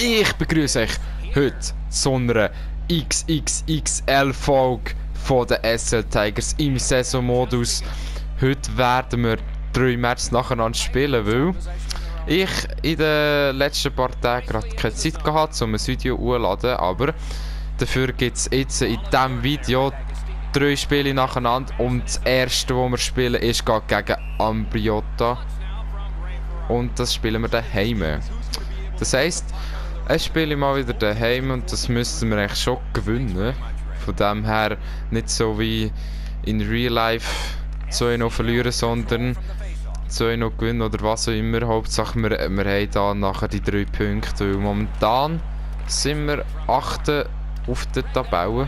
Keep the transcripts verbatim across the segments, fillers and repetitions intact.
Ich begrüße euch heute zu einer X X X L-Folge von den S L Tigers im Saisonmodus. Heute werden wir drei Matches nacheinander spielen, weil ich in den letzten paar Tagen gerade keine Zeit gehabt, um ein Video hochzuladen, aber dafür gibt es jetzt in diesem Video drei Spiele nacheinander und das erste, das wir spielen, ist gegen Ambriota und das spielen wir daheim. Das heisst, ein Spiel mal wieder daheim und das müssten wir eigentlich schon gewinnen. Von dem her nicht so wie in Real Life zwei noch verlieren, sondern zwei noch gewinnen oder was auch immer. Hauptsache wir, wir haben da nachher die drei Punkte, weil momentan sind wir achte auf der Tabelle.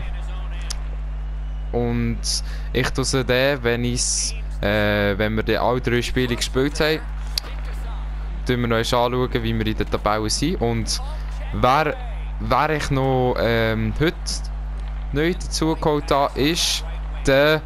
Und ich tue es dann, wenn, ich's, äh, wenn wir dann alle drei Spiele gespielt haben, schauen wir uns anschauen, wie wir in der Tabelle sind. Und wer, wer ich noch ähm, heute neu dazugeholt habe, ist der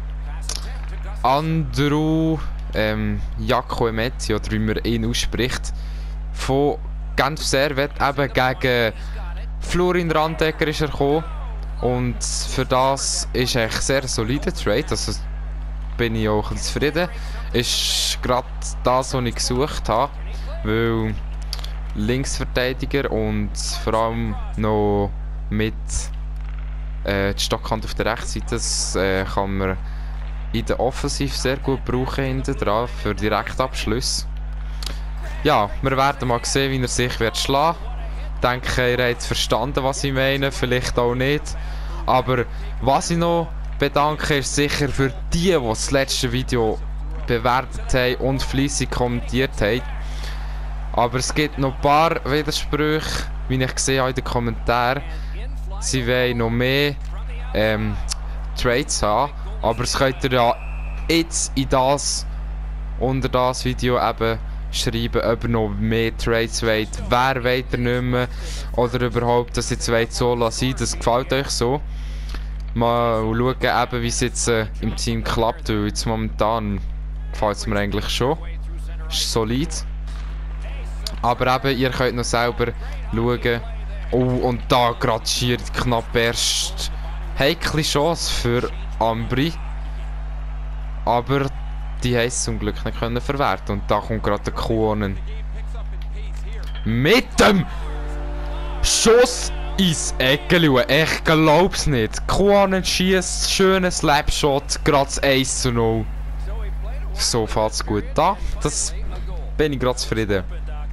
Andrew ähm, Jakoemetti, oder wie man ihn ausspricht, von Genf Servette. Eben gegen Florin Randecker ist er gekommen. Und für das ist echt sehr solider Trade, also bin ich auch zufrieden. Ist gerade das, was ich gesucht habe, weil Linksverteidiger und vor allem noch mit äh, die Stockhand auf der Rechtsseite, das äh, kann man in der Offensive sehr gut brauchen hinten dran für Direktabschlüsse. Ja, wir werden mal sehen, wie er sich wird schlagen. Ich denke, ihr habt verstanden, was ich meine, vielleicht auch nicht. Aber was ich noch bedanke, ist sicher für die, die das letzte Video bewertet haben und fleissig kommentiert haben. Aber es gibt noch ein paar Widersprüche, wie ich gesehen habe in den Kommentaren. Sie wollen noch mehr ähm, Trades haben, aber es könnt ihr ja jetzt in das, unter das Video eben schreiben, ob ihr noch mehr Trades wollt, wer wollt ihr nicht mehr, oder überhaupt, dass ihr jetzt wollt so lassen, das gefällt euch so. Mal schauen, eben, wie es jetzt äh, im Team klappt, weil jetzt momentan gefällt es mir eigentlich schon. Ist solid. Aber eben, ihr könnt noch selber schauen. Oh, und da gerade schier knapp erst heikle Chance für Ambri. Aber die haben es zum Glück nicht können verwerten. Und da kommt gerade der Kuonen. Mit dem Schuss ins Eckeli. Ich glaub's nicht. Kuonen schießt, schöner Slapshot, gerade das eins zu null. So fällt's gut da. Das bin ich gerade zufrieden.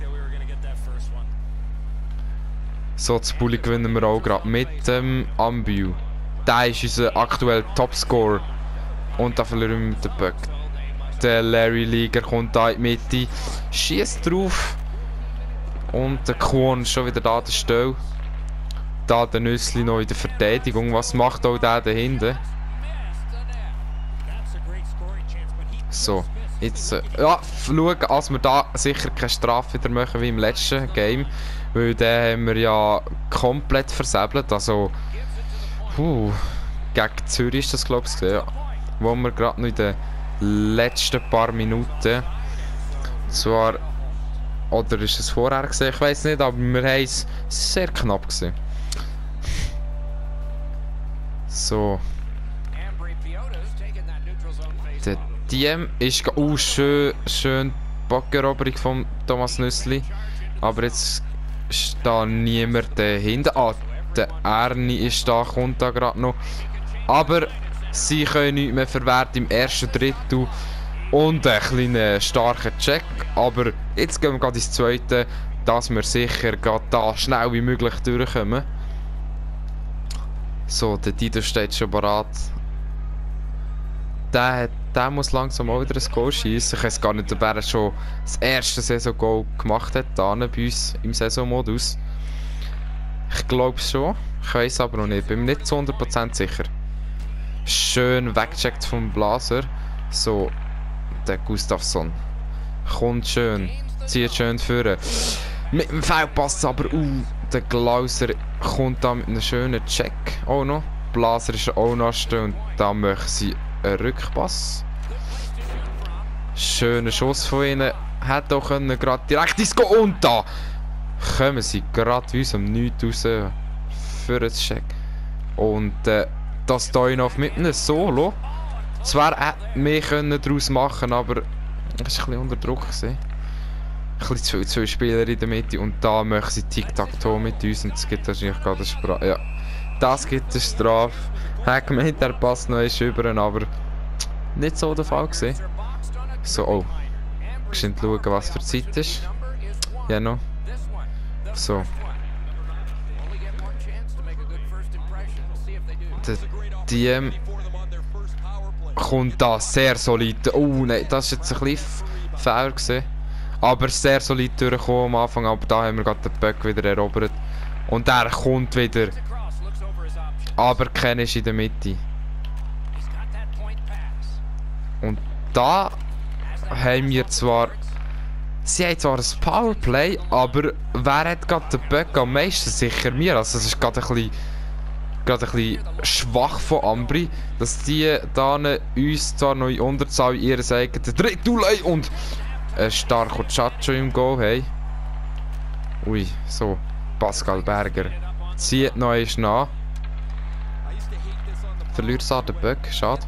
So, das Bulli gewinnen wir auch gerade mit dem Ambu. Der ist unser aktueller Topscorer. Und da verlieren wir mit dem Böck. Der Larry Liger kommt da in die Mitte, schießt drauf. Und der Kuhn ist schon wieder da an der Stelle. Da der Nüssli noch in der Verteidigung. Was macht auch der da hinten? So, jetzt äh, ja, schauen, als wir da sicher keine Strafe wieder machen wie im letzten Game. Weil den haben wir ja komplett versäbelt. Also, puh, gegen Zürich ist das, glaube ich, ja. Wo wir gerade noch in den letzten paar Minuten, zwar, oder ist es vorher gesehen, ich weiß nicht, aber wir haben es sehr knapp gesehen. So. Der Diem ist oh, schön, schön Backeroberung von Thomas Nüssli. Aber jetzt ist da niemand dahinter. Ah, der Erni ist da, kommt da gerade noch. Aber sie können nichts mehr verwerten im ersten Drittel. Und einen kleinen starken Check. Aber jetzt gehen wir gerade ins zweite, dass wir sicher gerade da schnell wie möglich durchkommen. So, der Dido steht schon bereit. Der, der muss langsam auch wieder ein Goal schießen. Ich weiß gar nicht, ob er schon das erste Saison-Goal gemacht hat, da bei uns im Saisonmodus. Ich glaube schon, ich weiß aber noch nicht, bin mir nicht zu hundert Prozent sicher. Schön weggecheckt vom Blaser. So, der Gustafsson kommt schön, zieht schön führen. Mit dem Fehlpass aber, uh, der Glauser kommt da mit einem schönen Check auch noch. Blaser ist auch noch stehen und da möchte sie einen Rückpass. Schöner Schuss von ihnen. Hätte auch können gerade direkt ins Go und da kommen sie gerade wie aus dem Nichts raus für einen Check. Und äh, das Stojanov mit einem Solo. Zwar hätte mehr können daraus machen, aber es war ein bisschen unter Druck. Gewesen. Ein bisschen zu viele, zu viele Spieler in der Mitte und da möchten sie Tic-Tac-Toe mit uns und es gibt wahrscheinlich gerade eine Strafe. Ja, das gibt eine Strafe. Ich habe gemeint, der passt noch einmal über, aber nicht so der Fall gewesen. So, oh. Geschwind schauen, was für Zeit ist. Ja, noch. So. Der D M kommt da sehr solid. Oh nein, das war jetzt ein bisschen faul gewesen. Aber sehr solid durchgekommen am Anfang, aber da haben wir gerade den Böck wieder erobert. Und er kommt wieder. Aber Ken ist in der Mitte. Und da haben wir zwar... Sie haben zwar ein Powerplay, aber wer hat gerade den Böck am meisten? Sicher mir. Also es ist gerade ein bisschen, gerade ein bisschen schwach von Ambri, dass die da uns zwar noch in Unterzahl in ihrer eigenen Drittel und ein starker Chacho im Goal haben. Ui, so. Pascal Berger zieht noch einmal nach. Verliert es an den Böck, schade.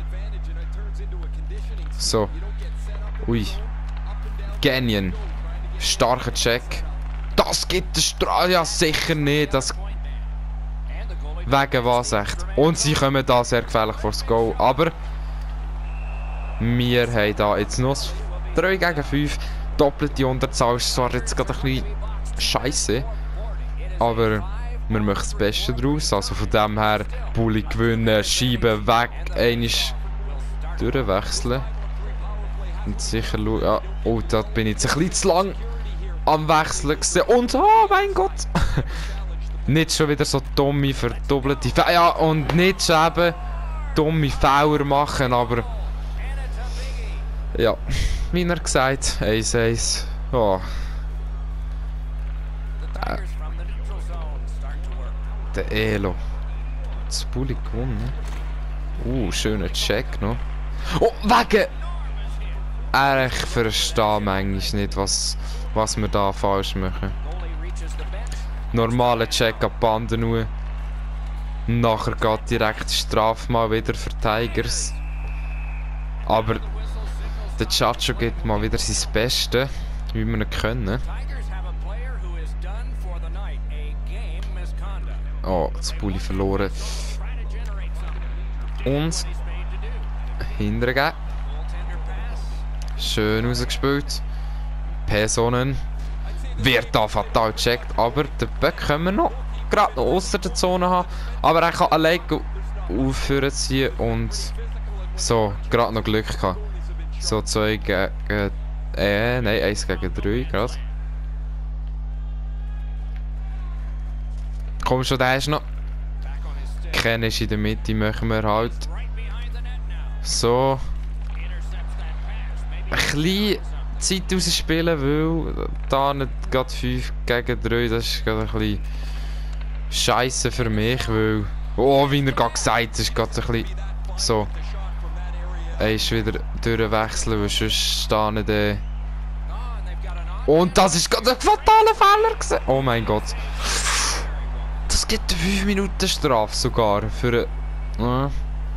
So. Ui. Canyon. Starker Check. Das gibt eine Strahl. Ja, sicher nicht. Das wegen was echt. Und sie kommen da sehr gefährlich vor das Goal. Aber wir haben da jetzt noch drei gegen fünf. Doppelte Unterzahl ist zwar jetzt gerade ein bisschen scheiße. Aber wir machen das Beste daraus. Also von dem her, Bulli gewinnen, Scheiben weg, einmal durchwechseln. Und sicher schauen. Ja, oh, da bin ich jetzt ein bisschen zu lang am Wechseln gewesen. Und oh mein Gott! Nicht schon wieder so dumme, verdoppelte Fehler. Ja, und nicht schon eben dumme Fehler machen, aber. Ja, wie er gesagt, eins eins. Oh. Äh. Der Elo. Das Bulli gewonnen. Uh, schöner Check noch. Oh, wegen! Ich verstehe manchmal nicht, was, was wir da falsch machen. Normaler Check ab Banden nur. Nachher geht direkt die Strafe mal wieder für Tigers. Aber der Chacho gibt mal wieder sein Bestes, wie wir ihn können. Oh, das Bulli verloren. Und hintergehen. Schön rausgespielt. Personen wird da fatal gecheckt, aber den Böck können wir noch gerade noch ausser der Zone haben. Aber er kann allein aufführen ziehen und so gerade noch Glück gehabt. So zwei gegen äh, nein, eins gegen drei gerade. Komm schon, der ist noch. Ken ist in der Mitte, machen wir halt. So. Ein bisschen Zeit rausspielen, weil da nicht gerade fünf gegen drei, das ist gerade ein bisschen scheisse für mich, weil... Oh, wie er gerade gesagt hat, ist gerade ein bisschen so... Er ist wieder durchwechseln, weil sonst stehen nicht... Äh... Und das ist gerade ein fataler Fehler gewesen. Oh mein Gott. Das gibt eine fünf Minuten Strafe sogar für... Äh...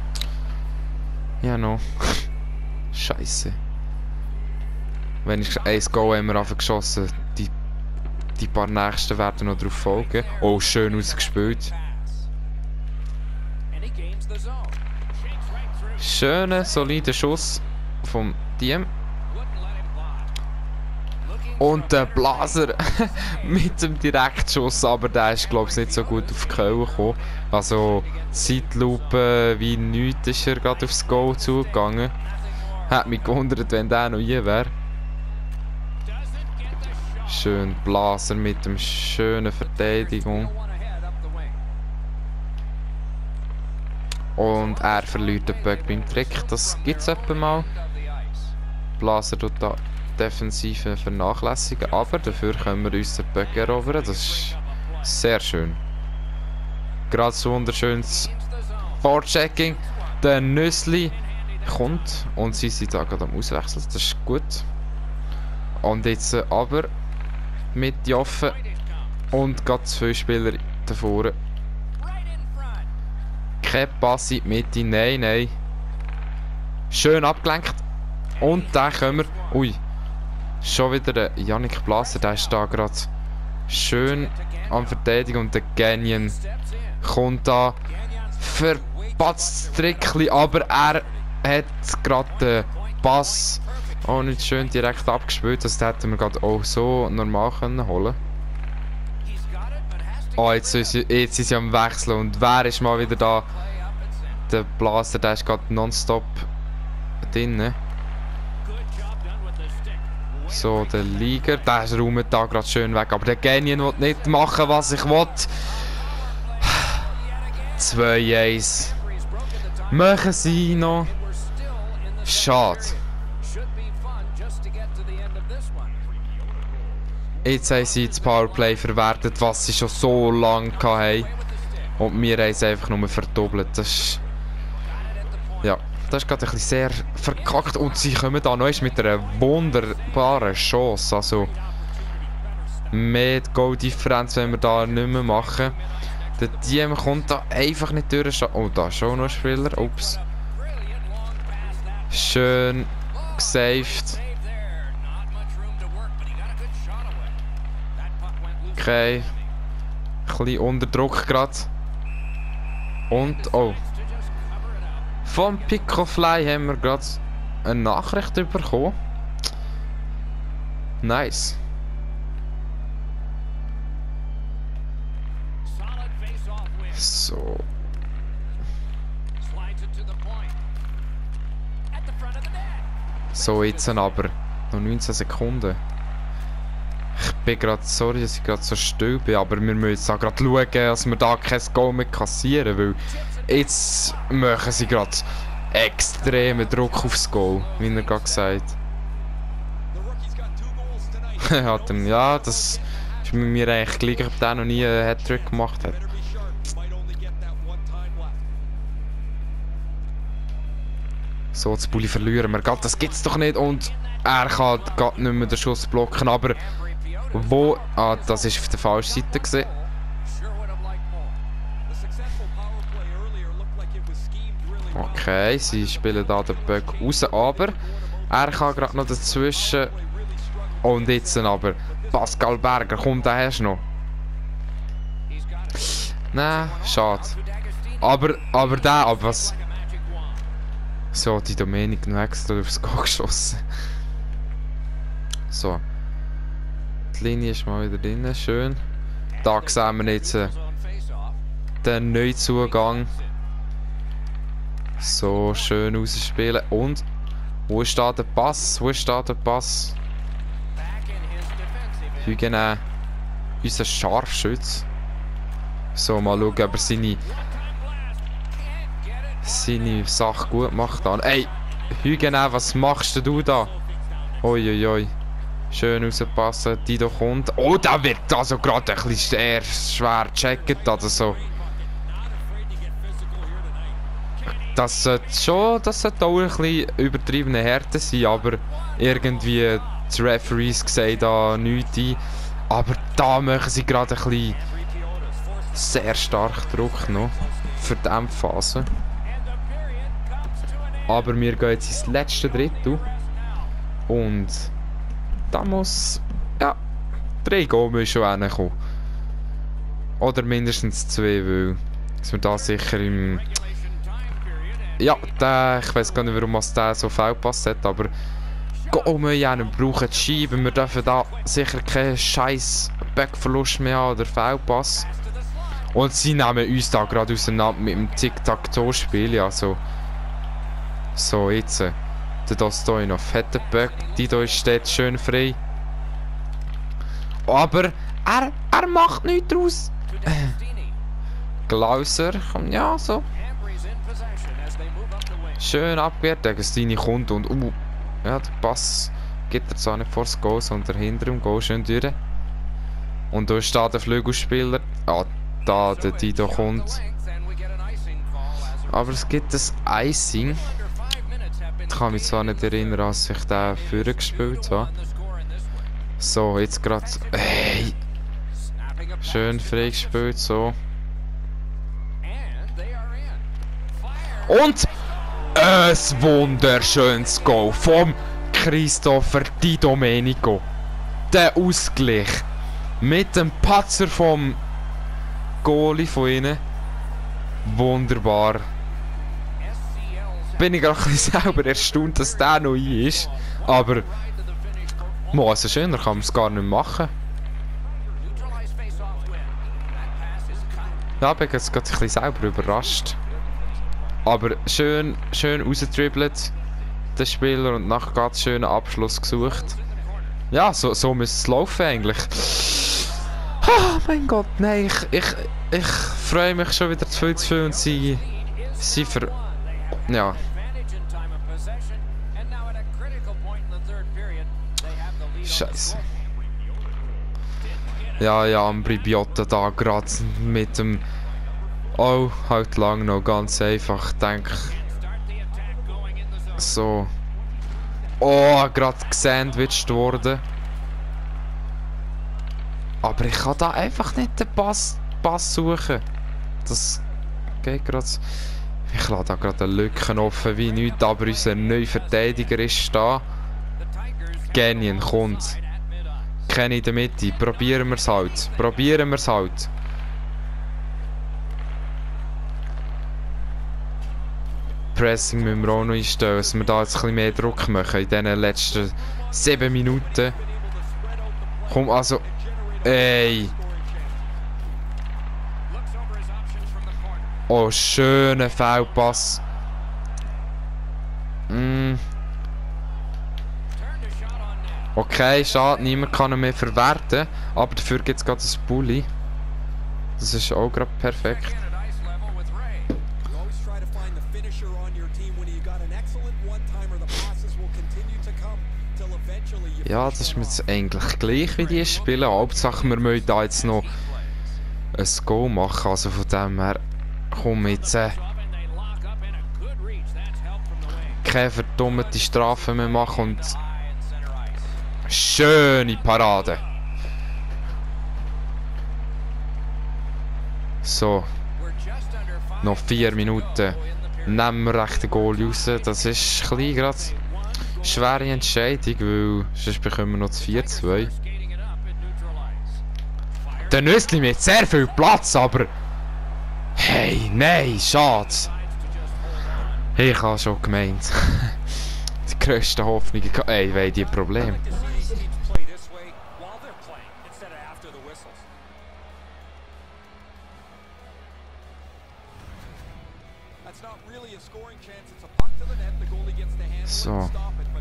Ja, no. Scheisse. Wenn ich ein Goal haben wir einfach geschossen, die, die paar nächsten werden noch drauf folgen. Oh, schön ausgespielt. Schöner, solider Schuss vom Diem. Und der Blaser mit dem Direktschuss, aber der ist glaube ich nicht so gut auf die Kehle gekommen. Also Zeitlupe wie nichts ist er gerade aufs Goal zugegangen. Hat mich gewundert, wenn der noch hier wäre. Schön Blaser mit dem schönen Verteidigung. Und er verliert den Böck beim Trick. Das gibt es etwa mal. Blaser tut da Defensive vernachlässigen, aber dafür können wir uns den Böck erobern. Das ist sehr schön. Gerade so wunderschönes Vorchecking. Der Nüssli kommt und sie sind da gerade am Auswechseln. Das ist gut. Und jetzt aber mit Joffe Und gerade zwei Spieler davor. Kein Pass in die Mitte, nein, nein. Schön abgelenkt. Und dann können wir... Ui. Schon wieder der Yannick Blaser, der ist da gerade schön am Verteidigen. Und der Gagnon kommt da. Verpatzt das Trickli, aber er hat gerade den Pass auch nicht schön direkt abgespielt. Das hätten wir gerade auch so normal können holen. Oh, jetzt ist, jetzt ist sie am Wechseln und wer ist mal wieder da? Der Blaster, der ist gerade nonstop drin. So, der Liger, der ist räumt da gerade schön weg, aber der Gagnon will nicht machen, was ich will. zwei eins. Machen sie noch. Schade. Jetzt haben sie das Powerplay verwertet, was sie schon so lange hatten. Und wir haben es einfach nur verdoppelt. Das ist... Ja, das ist gerade ein bisschen sehr verkackt. Und sie kommen da noch mit einer wunderbaren Chance. Also, mehr Goal-Differenz wenn wir da nicht mehr machen. Der Team kommt da einfach nicht durch. Oh, da ist schon noch ein Spieler. Ups. Schön gesaved. Okay. Ein bisschen unter Druck gerade. Und, oh. Vom Picofly haben wir gerade eine Nachricht bekommen. Nice. So. So, jetzt aber noch neunzehn Sekunden. Ich bin gerade, sorry, dass ich gerade so still bin, aber wir müssen jetzt auch gerade schauen, dass wir da kein Goal mehr kassieren, weil jetzt machen sie gerade extremen Druck aufs Goal, wie er gerade gesagt hat. Ja, das ist mit mir eigentlich gleich, ob der noch nie einen Hattrick gemacht hat. So, das Bulli verlieren wir gerade, das gibt's doch nicht und er kann gerade nicht mehr den Schuss blocken, aber wo... Ah, das ist auf der falschen Seite gesehen. Okay, sie spielen da den Böck raus, aber er kann gerade noch dazwischen. Und jetzt aber Pascal Berger, kommt der erst noch? Nein, schade. Aber, aber der, aber was... So, die Dominik noch extra aufs Goal geschossen. So. Die Linie ist mal wieder drin, schön. Da sehen wir jetzt äh, den Neuzugang. So, schön rausspielen. Und, wo ist da der Pass? Wo ist da der Pass? Huguenin, unser Scharfschütz. So, mal schauen, ob er seine, seine Sache gut macht. Ey, Huguenin, was machst du da? Uiuiui. Ui, ui. Schön rauspassen, Dido kommt. Oh, da wird also gerade ein bisschen sehr schwer gecheckt. Also so. Das sollte schon, das sollte auch ein bisschen übertriebene Härte sein, aber irgendwie die Referees sehen da nichts ein. Aber da machen sie gerade ein bisschen sehr stark Druck noch für die Endphase. Aber wir gehen jetzt ins letzte Drittel und da muss, ja, drei Goal müssen schon hinkommen. Oder mindestens zwei, weil dass wir da sicher im... Ja, der, ich weiß gar nicht, warum es der so viel passt hat, aber Goal müssen wir brauchen, die Scheibe. Wir dürfen da sicher keinen scheiß Backverlust mehr haben oder Fehlpass. Und sie nehmen uns da gerade auseinander mit dem Tic-Tac-Toe-Spiel, also. So, jetzt. Der Dostojnov hat den Böck, Dido steht schön frei. Aber er, er macht nichts draus. Glauser kommt ja so. Schön abgewehrt, der Agostini kommt und uh, ja, der Pass geht er zwar nicht vor das Goal, sondern hinter dem Goal schön durch. Und da steht der Flügelspieler. Ah, da der Dido kommt. Aber es gibt ein Icing. Ich kann mich zwar nicht erinnern, als ich den vorher gespielt habe. So, jetzt gerade. Hey! Schön freigespielt, so. Und ein wunderschönes Goal vom Christopher Di Domenico. Der Ausgleich mit dem Patzer vom Goalie von ihnen. Wunderbar. Bin ich gerade ein bisschen selber erstaunt, dass der noch ein ist. Aber mo, also schöner kann man es gar nicht machen. Ja, ich bin jetzt gerade ein bisschen selber überrascht. Aber schön, schön rausgedribbelt, der Spieler, und nachher ganz schönen Abschluss gesucht. Ja, so, so müsste es laufen eigentlich. Oh mein Gott, nein, ich, ich, ich freue mich schon wieder zu viel zu viel und sie, sie ver... Ja. Scheiße. Ja, ja, Ambri Biotta da gerade mit dem... Oh, halt lang noch, ganz einfach, denk. So. Oh, gerade gesandwiched worden. Aber ich kann da einfach nicht den Pass, Pass suchen. Das geht gerade. Ich lasse da gerade eine Lücke offen wie nichts, aber unser neuer Verteidiger ist da. Genien kommt. Kenny in der Mitte. Probieren wir es halt. Probieren wir es halt. Pressing müssen wir auch noch einstellen, dass wir da jetzt ein bisschen mehr Druck machen in diesen letzten sieben Minuten. Komm, also... Ey! Oh, schöner Foulpass. Mm. Okay, schade, niemand kann ihn mehr verwerten. Aber dafür gibt es gerade ein Bulli. Das ist auch gerade perfekt. Ja, das ist mir jetzt eigentlich gleich, wie die spielen. Hauptsache, wir müssen da jetzt noch ein Goal machen. Also von dem her, komm jetzt. Äh, keine verdummte Strafe mehr machen und schöne Parade. So. Noch vier Minuten. Nehmen wir recht den Goal raus. Das ist ein bisschen gerade schwere Entscheidung, weil sonst bekommen wir noch das vier zwei. Der Nüssli mit sehr viel Platz, aber... Hey, nein, schade. Ich habe schon gemeint. Die grössten Hoffnungen... Ey, weil die Probleme. So.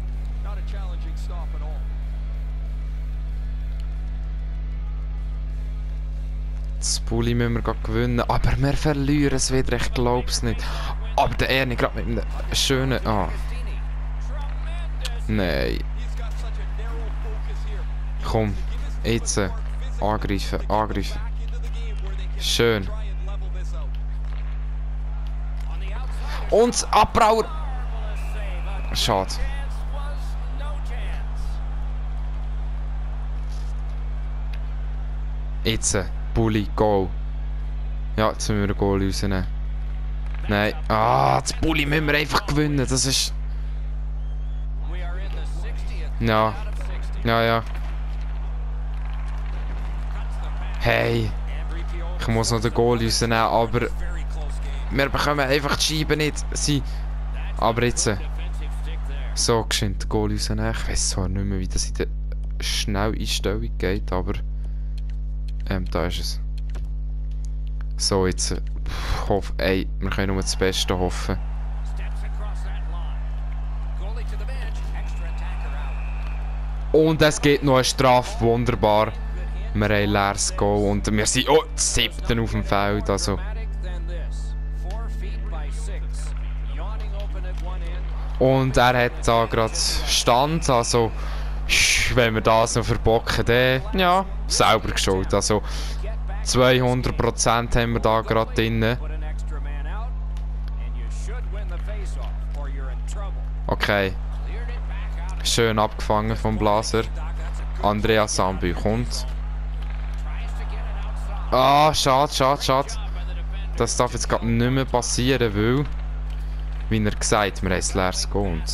Das Bulli müssen wir gerade gewinnen, aber wir verlieren es wieder, ich glaube es nicht. Aber der Ernie gerade mit einem schönen... Ah. Nein. Komm, jetzt. Angreifen, angreifen. Schön. Und Abbrauer. Schade. Jetzt. Bulli, Goal. Ja, jetzt müssen wir ein Goal rausnehmen. Nein. Ah, das Bulli müssen wir einfach gewinnen. Das ist... Ja. Ja, ja. Hey. Ich muss noch den Goal rausnehmen, aber... Wir bekommen einfach die Scheibe nicht. Sie... Aber jetzt... So, geschwind den Goal rausnehmen. Ich weiss zwar nicht mehr, wie das in der Schnelleinstellung geht, aber... Ähm, da ist es. So, jetzt... Pff, hoff, ey, wir können nur das Beste hoffen. Und es gibt noch eine Strafe, wunderbar. Wir haben ein leeres Goal und wir sind oh, siebten auf dem Feld, also... Und er hat da gerade Stand, also... Wenn wir das noch verbocken, dann... Ja, selber geschaut, also... zweihundert Prozent haben wir da gerade drin. Okay. Schön abgefangen vom Blaser. Andreas Sambu kommt. Ah, schade, schade, schade. Das darf jetzt gerade nicht mehr passieren, weil... Wie er gesagt, wir haben ein leeres Goal und...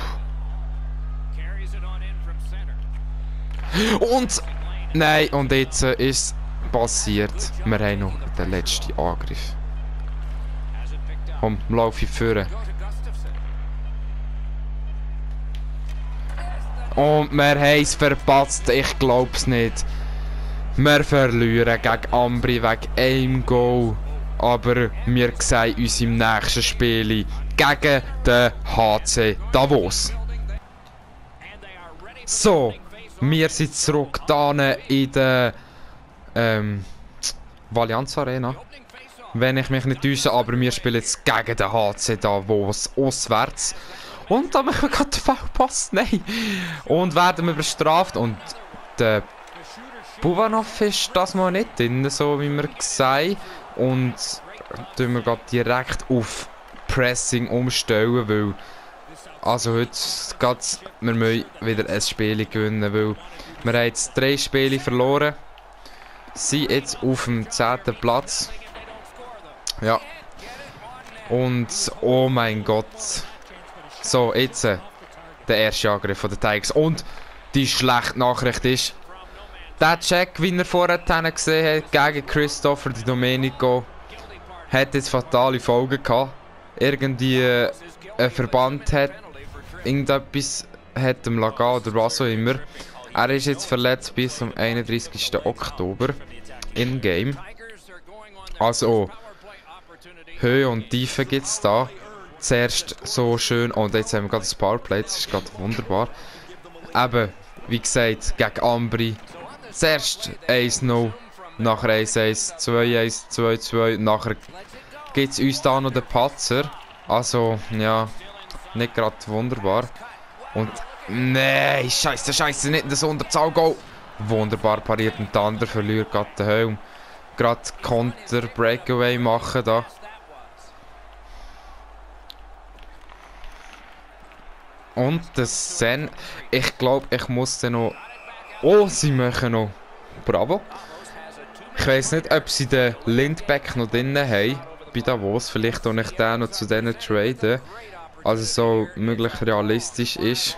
Und... Nein, und jetzt äh, ist es passiert. Wir haben noch den letzten Angriff. Komm, lauf ich vorne. Und wir haben es verpasst, ich glaub's nicht. Wir verlieren gegen Ambri wegen einem Goal. Aber wir sehen uns im nächsten Spiel gegen den H C Davos. So, wir sind zurück da in der ähm, Allianz Arena. Wenn ich mich nicht täusche, aber wir spielen jetzt gegen den H C Davos auswärts. Und da machen wir gerade den Foulpass. Nein. Und werden wir bestraft. Und der Buvanov ist das mal nicht drin, so wie wir gesagt. Und tun wir gerade direkt auf Pressing umstellen, weil also heute geht's, wir müssen wieder ein Spiel gewinnen, weil wir haben jetzt drei Spiele verloren, sind jetzt auf dem zehnten Platz. Ja. Und oh mein Gott. So, jetzt äh, der erste Angriff von den Tigers. Und die schlechte Nachricht ist, der Check, wie ihr vorher gesehen habt, gegen Christopher Di Domenico, hat jetzt fatale Folgen gehabt. Irgendwie äh, ein Verband hat irgendetwas hat ihm lassen oder was auch immer. Er ist jetzt verletzt bis zum einunddreißigsten Oktober in Game. Also Höhe und Tiefe gibt es da. Zuerst so schön und jetzt haben wir gerade das Powerplay, das ist gerade wunderbar. Eben, wie gesagt, gegen Ambri. Zuerst eins null, nachher eins eins, zwei eins, zwei zwei, nachher gibt es uns da noch den Patzer. Also, ja, nicht gerade wunderbar. Und, nein, scheiße, scheiße, nicht das Unterzahl-Goal. Wunderbar pariert und der andere verliert gerade den Helm. Gerade Konter, Breakaway machen da. Und das Sen, ich glaube, ich muss dann noch... Oh, sie machen noch. Bravo. Ich weiß nicht, ob sie den Lindbeck noch drin haben. Bei Davos. Vielleicht auch nicht den noch zu denen traden. Also so möglich realistisch ist.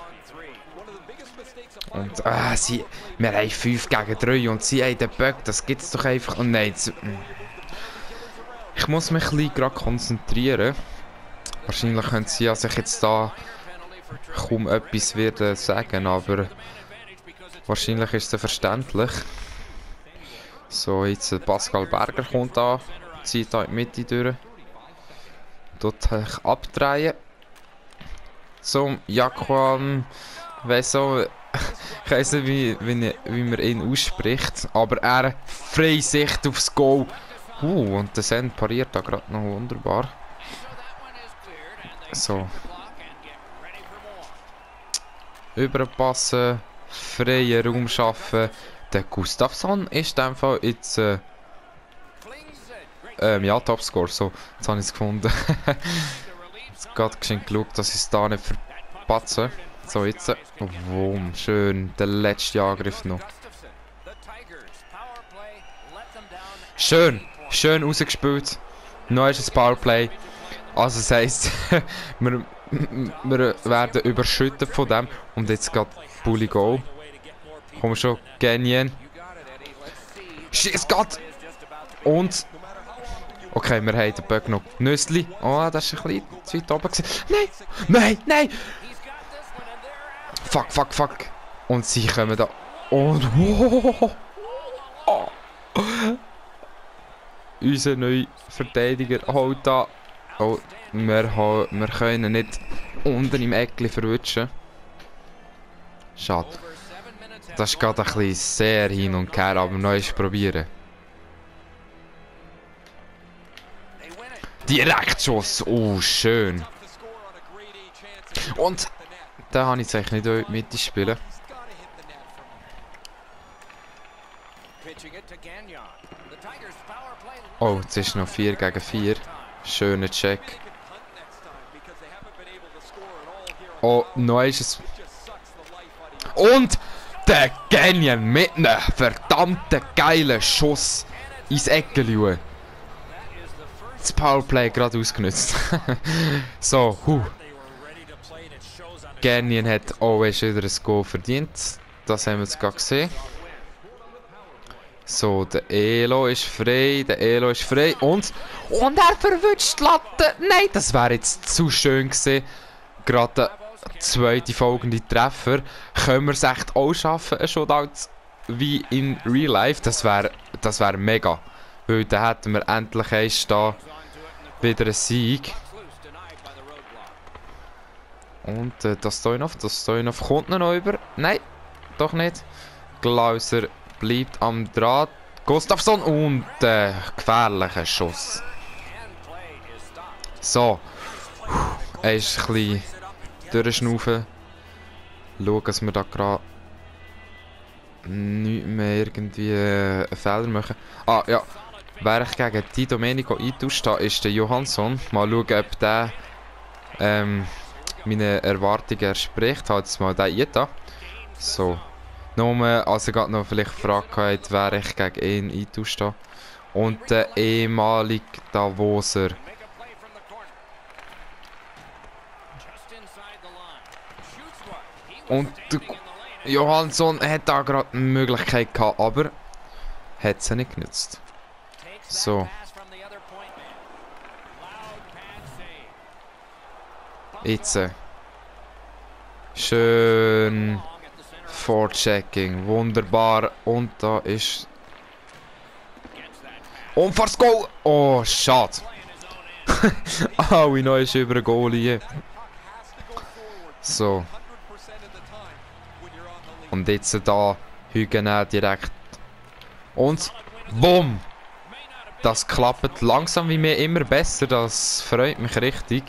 Und ah, sie... Wir haben fünf gegen drei und sie haben den Böck. Das gibt es doch einfach... Oh nein. Das, ich muss mich ein bisschen gerade konzentrieren. Wahrscheinlich können sie ja sich jetzt da... kaum etwas werden sagen, aber wahrscheinlich ist es verständlich. So, jetzt Pascal Berger kommt da, zieht da in die Mitte durch. Dort abdrehen. Zum Jaquan, weiss auch, ich weiss nicht, wie, wie, wie man ihn ausspricht, aber er freie Sicht aufs Goal. Uh, und der Send pariert da gerade noch wunderbar. So. Überpassen, freien Raum schaffen. Der Gustafsson ist in dem Fall jetzt äh, ähm, ja, Topscore. So, jetzt habe ich es gefunden. Jetzt gerade geschenkt geschaut, dass ich es da nicht verpatze. So, jetzt. Äh, Wumm, schön. Der letzte Angriff noch. Schön, schön rausgespielt. Noch ist ein Powerplay. Also, das heisst, wir. Wir werden überschüttet von dem. Und jetzt geht Bully Goal. Komm schon, Genien. Schieß geht! Und. Okay, wir haben den Böck noch. Nüssli. Oh, das war ein bisschen zu weit oben. Nein! Nein! Nein! Fuck, fuck, fuck. Und sie kommen da. Und. Oh, oh. Unser neuer Verteidiger holt da. Oh, wir, wir können nicht unten im Eckli verwutschen. Schade. Das ist gerade ein bisschen sehr hin und her, aber noch einmal probieren. Direktschuss! Oh, schön. Und da habe ich jetzt eigentlich nicht in die Mitte spielen. Oh, jetzt ist noch vier gegen vier. Schöner Check. Oh, noch ist es. Und der Genien mit einem verdammten geilen Schuss ins Ecke schauen. Das Powerplay gerade ausgenutzt. So, huh. Gagnon hat always wieder ein Goal verdient. Das haben wir jetzt gerade gesehen. So, der Elo ist frei, der Elo ist frei und... Und er verwünscht die Latte! Nein, das wäre jetzt zu schön gewesen. Gerade der zweite folgende Treffer. Können wir es echt auch schaffen, ein Shootout wie in Real Life? Das wäre das wär mega. Weil dann hätten wir endlich eins da wieder einen Sieg. Und äh, das Stojanov, das Stojanov kommt noch über. Nein, doch nicht. Glauser bleibt am Draht. Gustafsson und äh, gefährlicher Schuss. So. Er ist ein bisschen durchschnaufen. Schauen, dass wir da gerade nicht mehr irgendwie äh, einen Fehler machen. Ah ja, wer ich gegen Di Domenico eintauscht habe, ist der Johansson. Mal schauen, ob der ähm, meine Erwartungen entspricht. Halt jetzt mal den da. So. Nur, also gerade noch vielleicht gefragt, wer ich gegen ihn eintauscht habe. Und der ehemalige Davoser. Und der Johansson hat da gerade eine Möglichkeit gehabt, aber hat sie nicht genutzt. So. Jetzt. Schön. Vorchecking. Wunderbar. Und da ist... Und fast Goal! Oh, schade. Aui, noch ist über ein Goal. So. Und jetzt da Hügenen direkt. Und bumm! Das klappt langsam wie mir immer besser. Das freut mich richtig.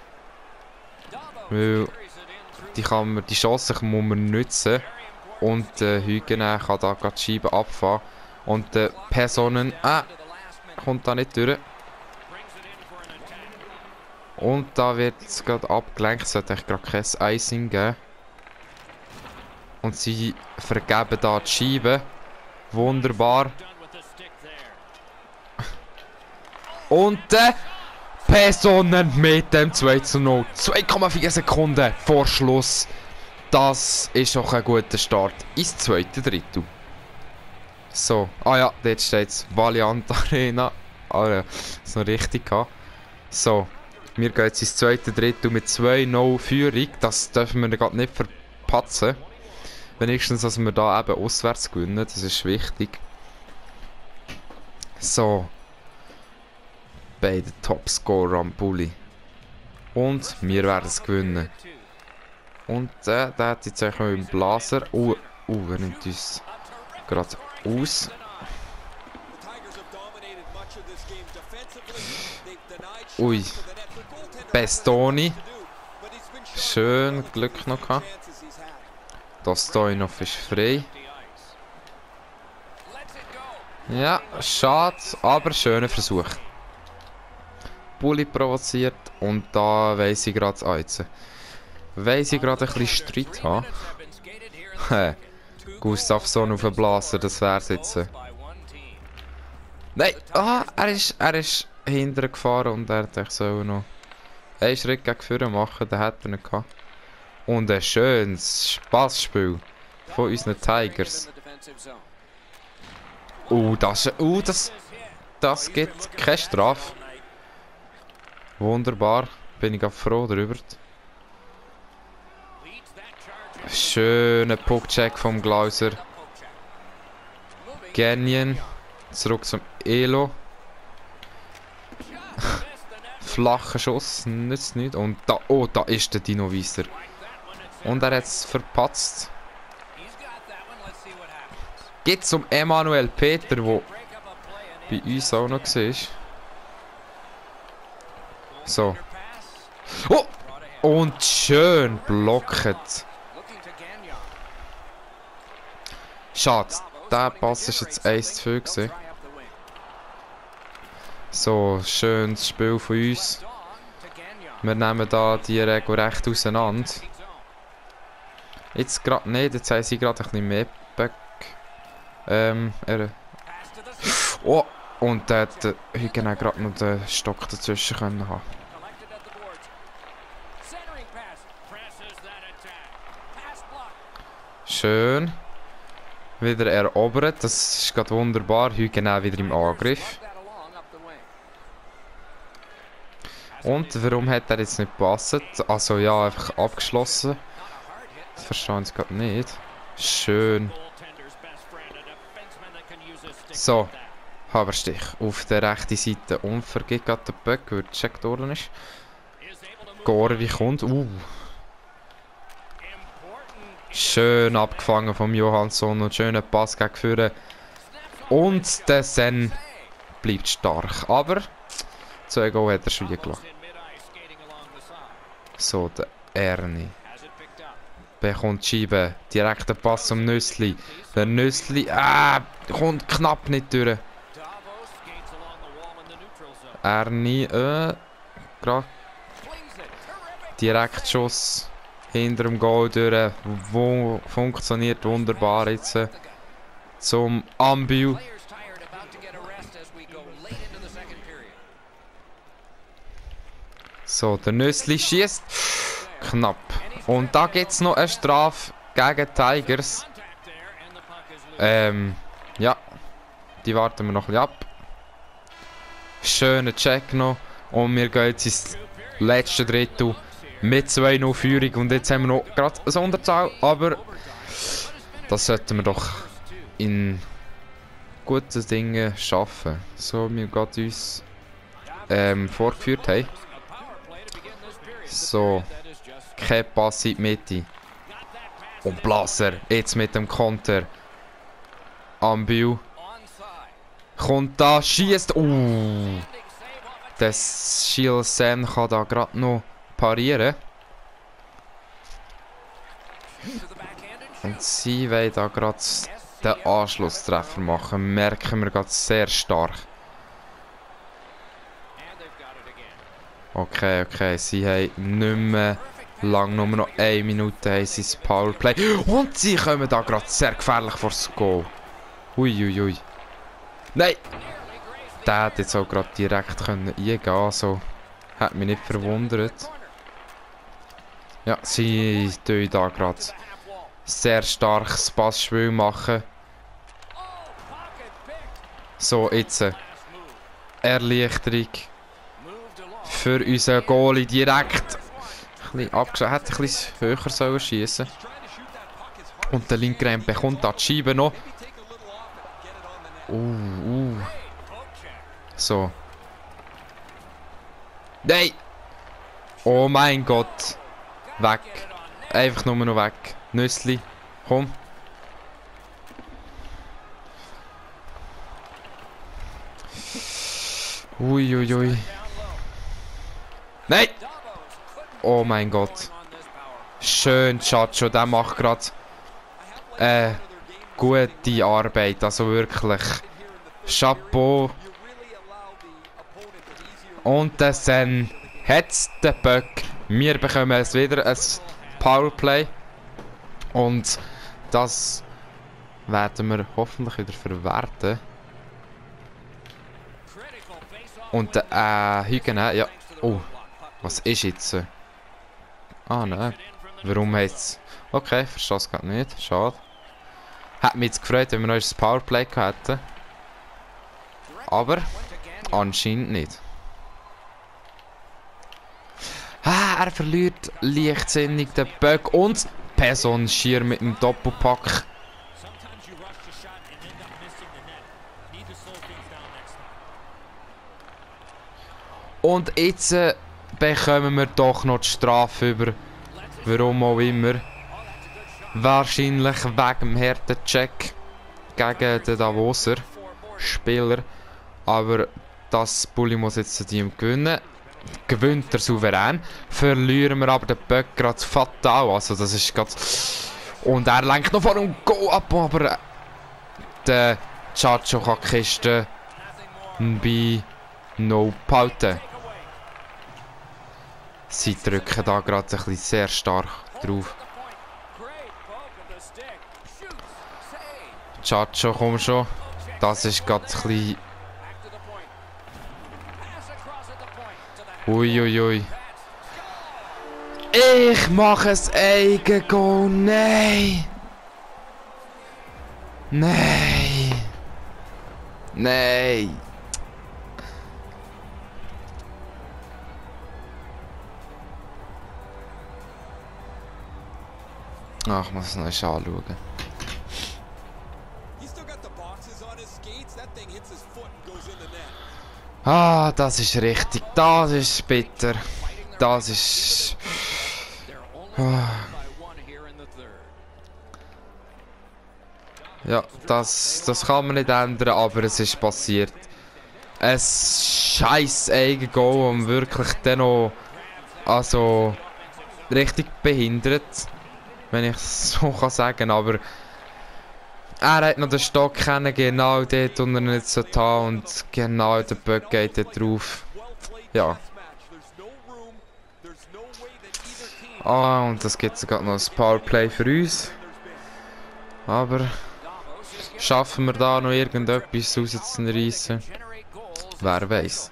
Weil die, kann man, die Chance muss man nutzen. Und äh, Hügenen kann da gerade die Scheibe abfahren. Und äh, Personen. Ah! Kommt da nicht durch. Und da wird es gerade abgelenkt. Es sollte eigentlich gerade kein Icing geben. Und sie vergeben da die Scheibe. Wunderbar. Und äh, Personen mit dem zwei zu null. zwei Komma vier Sekunden vor Schluss. Das ist auch ein guter Start ins zweite Drittel. So, ah ja, dort steht es Valiant Arena. Ah ja, ist noch richtig gehabt. So, wir gehen jetzt ins zweite Drittel mit zwei null Führung. Das dürfen wir gerade nicht verpatzen. Wenigstens, dass wir da eben auswärts gewinnen, das ist wichtig. So. Beide Topscorer am Bulli. Und wir werden es gewinnen. Und äh, der hat jetzt eigentlich mit dem Blaser. Oh, uh, er nimmt uns gerade aus. Ui. Bestoni. Schön Glück noch gehabt. Das Stojanov ist frei. Ja, schade, aber schöner Versuch. Bulli provoziert und da weiss ich gerade ah, jetzt weiss ich gerade ein bisschen Streit haben. Hä? Gustafsson auf den Blaser, das wär's jetzt. Nein! Ah, er ist, er ist hinterher gefahren und er hätte so noch einen Schritt gegen vorne machen, den hätte er nicht gehabt. Und ein schönes Spaßspiel von unseren Tigers. Uh, das, uh, das, das gibt keine Strafe. Wunderbar, bin ich auch froh darüber. Schöner Puckcheck vom Glauser. Gagnon. Zurück zum Elo. Flacher Schuss, nützt nicht. Und da, oh, da ist der Dino Wieser. Und er hat es verpatzt. Geht zum Emanuel Peter, der bei uns auch noch war. So. Oh! Und schön blockt. Schade, der Pass ist jetzt eins zu viel gewesen. So, schönes Spiel von uns. Wir nehmen da die Regel recht auseinander. Jetzt gerade nicht, jetzt haben sie gerade ein bisschen mehr Back. Ähm, er. Oh, Und da hätte Hüggen gerade noch den Stock dazwischen können haben. Schön. Wieder erobert. Das ist gerade wunderbar. Hüggen auch wieder im Angriff. Und warum hat er jetzt nicht gepasst? Also ja, einfach abgeschlossen. Das verstehe ich gerade nicht. Schön. So. Haberstich auf der rechten Seite. Und vergibt gerade den Böck, weil gecheckt worden ist. Gore wie kommt. Uh. Schön abgefangen vom Johansson und schöner Pass gegen vorne. Und der Sen bleibt stark. Aber zwei Goal hat er schon gelassen. So, der Ernie bekommt die Scheibe. Direkter Pass zum Nüssli. Der Nüssli ah, kommt knapp nicht durch. Ernie, äh, gerade Direktschuss hinter dem Goal durch. Wo funktioniert wunderbar jetzt äh, zum Ambiu. So, der Nüssli schießt knapp. Und da gibt es noch eine Strafe gegen Tigers. Ähm, ja, die warten wir noch ein bisschen ab. Schöner Check noch. Und wir gehen jetzt ins letzte Drittel mit zwei null Führung. Und jetzt haben wir noch gerade eine Sonderzahl. Aber das sollten wir doch in guten Dingen schaffen. So wie wir gerade uns ähm, vorgeführt haben. So. Kein Pass in die Mitte. Und Blaser. Jetzt mit dem Konter. Ambiu. Kommt da, schießt. Uh. Der Schiel-Sen kann da gerade noch parieren. Und sie wollen da gerade den Anschlusstreffer machen. Merken wir gerade sehr stark. Okay, okay. Sie haben nicht mehr lang, nur noch eine Minute haben sie das Powerplay. Und sie kommen da gerade sehr gefährlich vor das Goal. Uiuiui. Ui, ui. Nein! Der hätte jetzt auch gerade direkt können eingehen, also hat mich nicht verwundert. Ja, sie tun da gerade sehr starkes Passspiel machen. So, jetzt äh, Erleichterung für unseren Goalie direkt. Ein bisschen abgeschaut, hätte ein bisschen höher sollen schiessen. Und der Lindgren bekommt da die Scheibe noch. Uh, uh. So. Nein! Oh mein Gott. Weg. Einfach nur noch weg. Nüssli. Komm. Uiuiui. Ui, ui. Nein! Oh mein Gott. Schön, Chacho. Der macht gerade äh, gute Arbeit. Also wirklich. Chapeau. Und dann hat es den Böck. Wir bekommen es wieder ein Powerplay. Und das werden wir hoffentlich wieder verwerten. Und der äh, Hüggen, ja. Oh, was ist jetzt? Ah, nein. Warum heißt okay, verstehe es gerade nicht. Schade. Hat mich jetzt gefreut, wenn wir noch ein Powerplay hätten. Aber anscheinend nicht. Ah, er verliert leichtsinnig den Böck und Person schier mit dem Doppelpack. Und jetzt äh, bekommen wir doch noch die Strafe über. Warum auch immer. Wahrscheinlich wegen dem harten Check gegen den Davoser Spieler. Aber das Bulli muss jetzt das Team gewinnen. Gewinnt er souverän. Verlieren wir aber den Böck gerade fatal. Also das ist gerade. Und er lenkt noch vor dem Go ab. Aber der Chacho kann die Kiste bei No behalten. Sie drücken da gerade ein bisschen sehr stark drauf. Chacho, komm schon. Das ist gerade ein bisschen Uiuiui. Ui, ui. Ich mache es Eigengoal. Nein. Nein. Nein. Ach, ich muss es noch anschauen. Ah, das ist richtig. Das ist bitter. Das ist... Ah. Ja, das, das kann man nicht ändern, aber es ist passiert. Ein scheiß Eigengoal und wirklich dann noch... Also... richtig behindert. Wenn ich es so kann sagen, aber... Er hat noch den Stock kennen, genau dort, wo er nicht so haben und genau der Böck geht dort drauf. Ja. Ah, und das gibt sogar noch ein Powerplay für uns. Aber schaffen wir da noch irgendetwas rauszureissen? Wer weiß.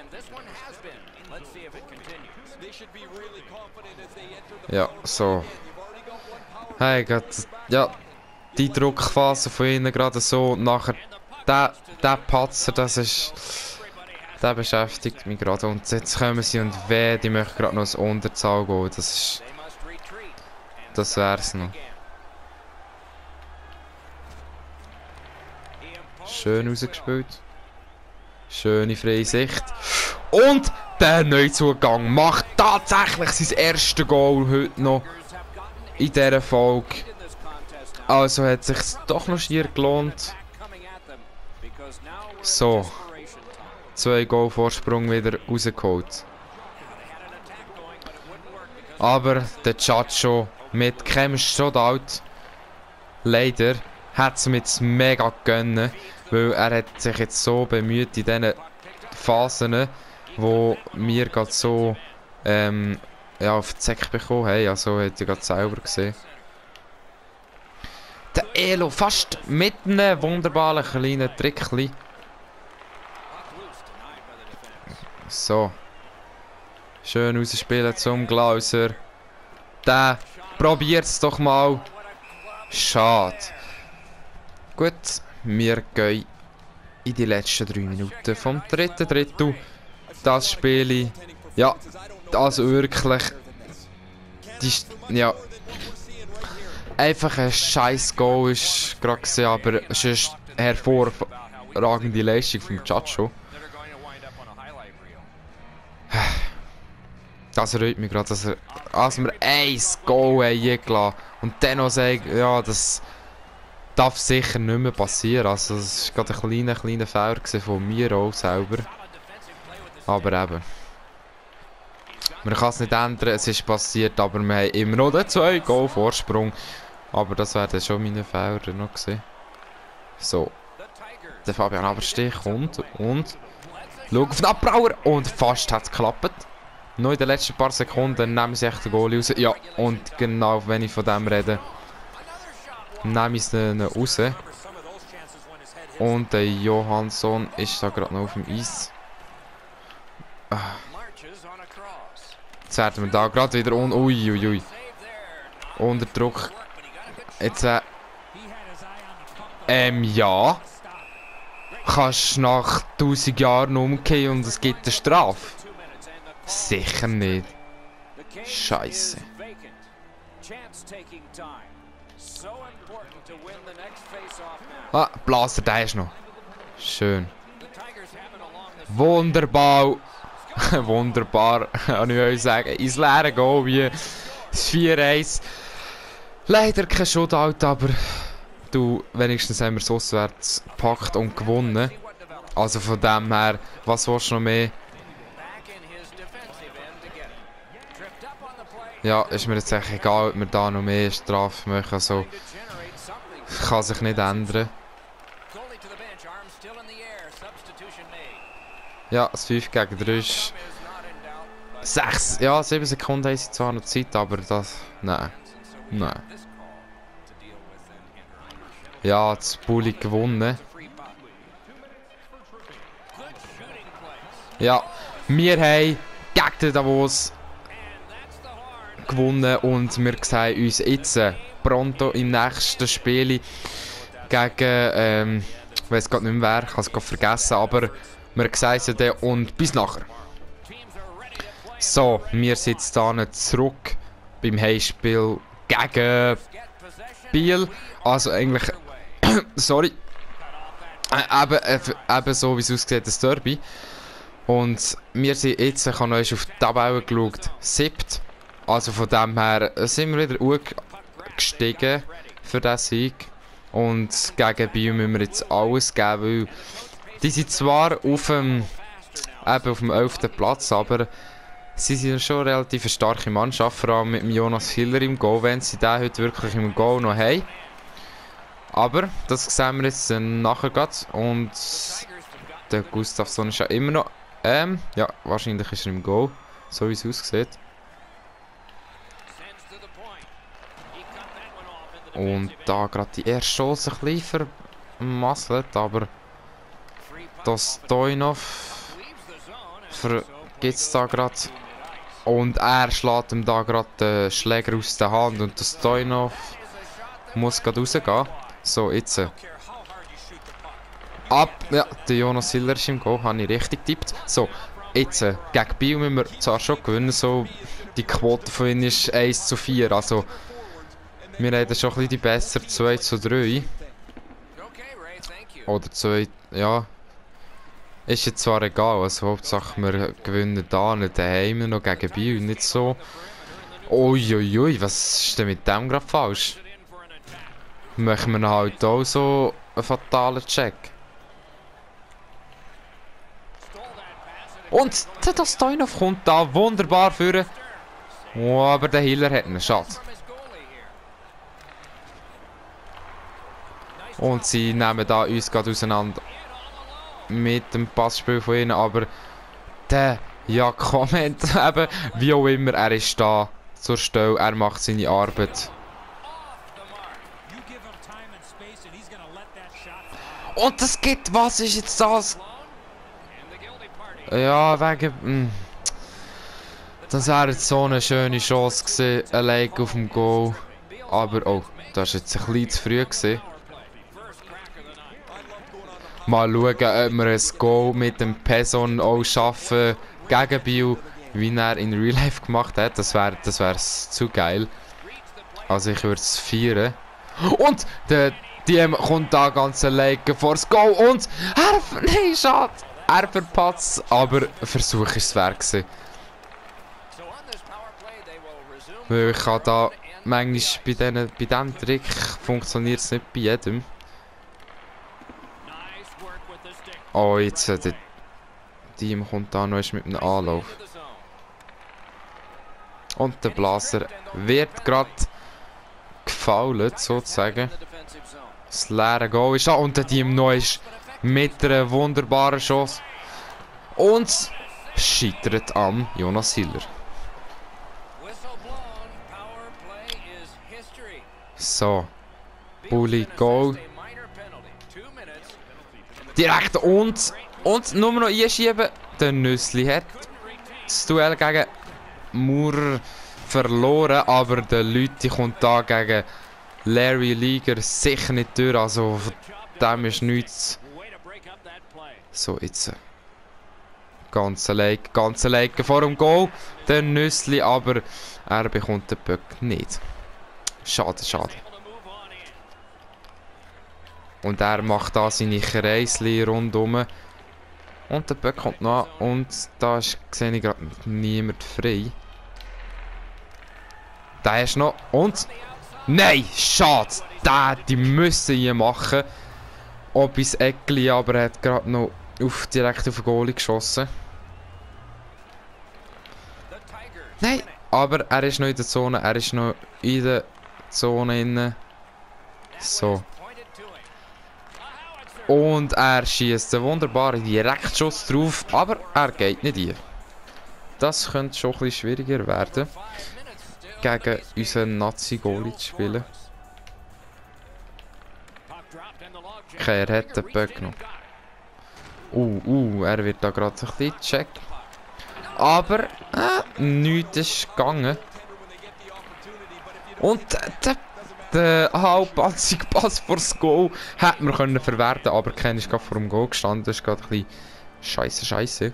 Ja, so. Hey, Gott, ja. Die Druckphase von ihnen gerade so und nachher der, der Patzer, das ist... Der beschäftigt mich gerade und jetzt kommen sie und weh, die möchten gerade noch ins Unterzahl gehen, das ist... Das wär's noch. Schön rausgespielt. Schöne freie Sicht. Und der Neuzugang macht tatsächlich sein erstes Goal heute noch in dieser Folge. Also hat es sich doch noch schier gelohnt. So. Zwei Goal Vorsprung wieder rausgeholt. Aber der Chacho mit keinem Shootout, leider, hat es mir jetzt mega gönnen, weil er hat sich jetzt so bemüht in diesen Phasen, wo wir gerade so ähm, ja, auf die Säcke bekommen haben. Also hat er gerade selber gesehen. Der Elo fast mit einem wunderbaren kleinen Trickli. So. Schön rausspielen zum Glauser. Der probiert es doch mal. Schade. Gut, wir gehen in die letzten drei Minuten vom dritten Drittel. Das Spiel, ja, also wirklich, die, ja, einfach ein scheiß Goal ist gerade gesehen, aber es ist eine hervorragende Leistung vom Chacho. Das reut mich gerade, dass, er, dass wir ein Goal eingelassen und dann noch sagen, ja, das darf sicher nicht mehr passieren. Also, das war gerade ein kleiner, kleiner Fehler von mir auch selber. Aber eben. Man kann es nicht ändern, es ist passiert, aber wir haben immer noch den zwei Goal Vorsprung. Aber das wäre dann schon meine Fehler noch gewesen. So. Der Fabian Aberstich kommt und schaut auf den Abbrauer und fast hat es geklappt. Noch in den letzten paar Sekunden nehmen sie echt den Goal raus. Ja, und genau wenn ich von dem rede, nehme ich ihn raus. Und der Johansson ist da gerade noch auf dem Eis. Ah. Jetzt werden wir da gerade wieder un ui, ui, ui. unter Druck. Jetzt äh, ähm ja. Kannst nach tausend Jahren umgehen und es gibt eine Strafe? Sicher nicht. Scheiße. Ah, Blaser, der ist noch. Schön. Wunderbar. Wunderbar, kann ich euch sagen. Ins Leere gehen wie das vier eins. Leider kein Shootout, aber du, wenigstens haben wir es auswärts gepackt und gewonnen. Also von dem her, was willst du noch mehr? Ja, ist mir jetzt echt egal, ob wir da noch mehr Strafe machen. Also, kann sich nicht ändern. Ja, das fünf gegen drei ist... sechs, ja, sieben Sekunden haben sie zwar noch Zeit, aber das... Nein. Nein. Ja, das Bulli gewonnen. Ja, wir haben gegen den Davos gewonnen und wir sehen uns jetzt pronto im nächsten Spiel gegen, ähm, ich weiß gerade nicht mehr wer, ich habe es gerade vergessen, aber wir sehen es dann und bis nachher. So, wir sind jetzt hier zurück beim Heimspiel gegen Biel, also eigentlich, sorry, äh, eben, äh, eben so wie es aussieht, das Derby. Und wir sind jetzt, ich habe noch auf die Tabelle geschaut, siebt. Also von dem her sind wir wieder gut gestiegen für diesen Sieg. Und gegen Biel müssen wir jetzt alles geben, weil die sind zwar auf dem, eben auf dem elften Platz, aber sie sind schon eine relativ starke Mannschaft, vor allem mit dem Jonas Hiller im Goal, wenn sie den heute wirklich im Goal noch haben. Aber das sehen wir jetzt nachher gerade. Und der Gustafsson ist ja immer noch, ähm, ja, wahrscheinlich ist er im Goal, so wie es aussieht. Und da gerade die erste Chance ein bisschen vermasselt, aber das Stoinov vergibt es da gerade. Und er schlägt ihm da gerade den Schläger aus der Hand und der Stoinov muss gerade rausgehen. So, jetzt. Ab, ja, der Jonas Hiller ist im Goal, habe ich richtig getippt. So, jetzt, gegen Biel müssen wir zwar schon gewinnen, so, die Quote von ihnen ist eins zu vier, also wir haben schon ein bisschen die besser, zwei zu drei. Oder zwei, ja. Ist jetzt zwar egal, also Hauptsache wir gewinnen da, nicht daheim noch gegen Biel, nicht so. Uiuiui, ui, ui, was ist denn mit dem gerade falsch? Machen wir halt auch so einen fatalen Check. Und der Stoinov kommt da wunderbar führen. Oh, aber der Hiller hat einen Schatz. Und sie nehmen da uns gerade auseinander mit dem Passspiel von ihnen, aber der, ja, Comment, eben, wie auch immer, er ist da zur Stelle, er macht seine Arbeit. Und das geht, was ist jetzt das? Ja, wegen, mh. Das wäre jetzt so eine schöne Chance gewesen, ein Leg auf dem Goal, aber, oh, das war jetzt ein bisschen zu früh gewesen. Mal schauen, ob wir ein Goal mit dem Peson auch schaffen gegen Biel, wie er in Real Life gemacht hat. Das wäre das wär's zu geil. Also ich würde es feiern. Und der Diem kommt da ganz alleine vor das Goal und er, nein, schade, er verpatzt, aber ein Versuch ist es wert gewesen. Weil ich kann da, manchmal bei diesem bei diesem Trick funktioniert es nicht bei jedem. Oh, jetzt äh, der Team kommt da noch mit einem Anlauf. Und der Blaser wird gerade gefoult, sozusagen. Das leere Goal ist da und der Team noch ist mit einer wunderbaren Chance. Und scheitert am Jonas Hiller. So. Bully Goal. Direkt und, und nur noch einschieben. Der Nüssli hat das Duell gegen Maurer verloren, aber der Leute kommt da gegen Larry Liger sicher nicht durch, also von dem ist nichts. So, jetzt ganz allein, ganz allein vor dem Goal. Der Nüssli, aber er bekommt den Böck nicht. Schade, schade. Und er macht da seine Kreisli rundum. Und der Böck kommt noch an. Und da ist, sehe ich gerade niemand frei. Da ist noch. Und. Nein! Schade! Da, die müssen hier machen. Ob ins Eckli, aber er hat gerade noch auf, direkt auf den Goalie geschossen. Nein! Aber er ist noch in der Zone. Er ist noch in der Zone inne. So. Und er schießt einen wunderbaren Direktschuss drauf, aber er geht nicht rein. Das könnte schon ein bisschen schwieriger werden, gegen unseren Nazi-Goalie zu spielen. Okay, er hat den Böck noch. Uh, uh, er wird da gerade ein bisschen gecheckt. Aber äh, nichts ist gegangen. Und der, der halbpassige Pass vor das Goal hätte man können verwerten, aber keiner ist gerade vor dem Goal gestanden. Das ist gerade ein bisschen scheisse, scheisse.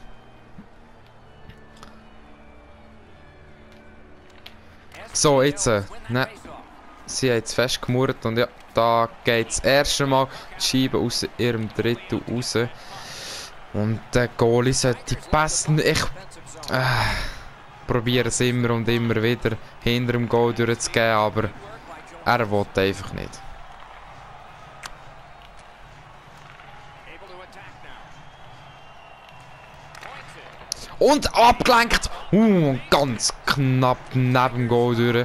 So, jetzt. Äh, ne, sie hat jetzt festgemurrt und ja, da geht das erste Mal die Scheibe aus ihrem Drittel raus. Und der Goalie sollte die Pässe. Ich äh, probiere es immer und immer wieder hinter dem Goal durchzugehen, aber er will einfach nicht. Und abgelenkt! Uh, ganz knapp neben dem Goal durch.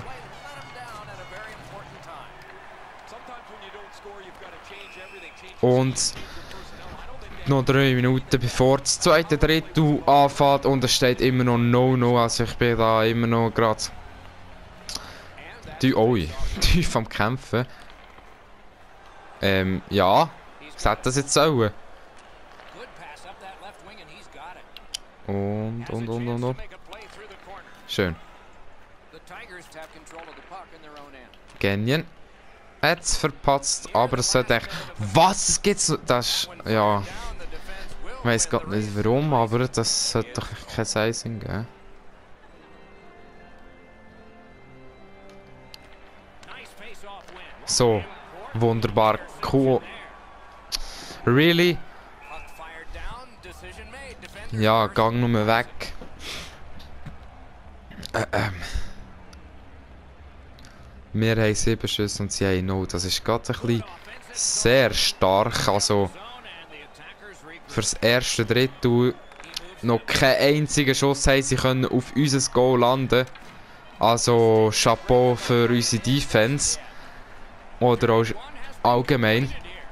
Und noch drei Minuten bevor das zweite Drittel anfängt und es steht immer noch null null, also ich bin da immer noch gerade ui, tief am Kämpfen. Ähm, ja, was hat das jetzt sollen? Und, und, und, und, und. Schön. Genien. Jetzt verpatzt, aber es sollte echt... Was? Es gibt's... Das ist... Ja... Ich weiss gar nicht warum, aber das sollte doch kein Sizing geben. So. Wunderbar. Cool. Really? Ja, gang nur weg. Äh, ähm. Wir haben sieben Schüsse und sie haben null. Das ist gerade ein bisschen sehr stark. Also fürs erste Drittel noch keinen einzigen Schuss haben sie können auf unser Goal landen. Also Chapeau für unsere Defense. Oder auch allgemein.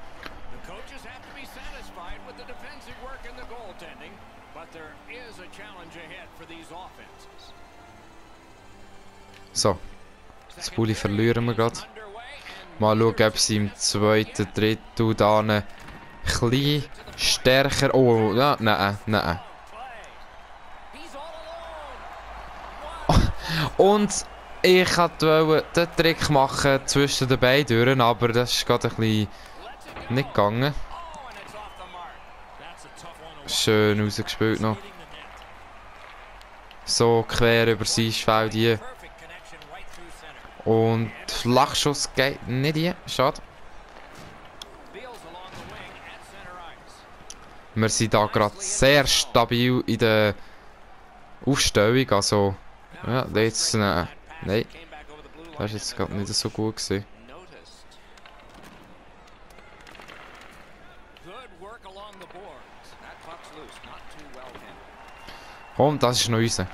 So. Das Bulli verlieren wir gerade. Mal schauen, ob sie im zweiten Drittel da ein bisschen stärker... Oh, ja, nein, nein. Und ich wollte den Trick machen zwischen den beiden, aber das ist gerade ein bisschen nicht gegangen. Schön rausgespielt noch. So, quer über sie Feld hier. Und Flachschuss geht nicht hier. Schade. Wir sind da gerade sehr stabil in der Aufstellung. Also, ja, jetzt. Nein. Nein. Das ist jetzt gerade nicht so gut gewesen. Komm, das ist noch unser.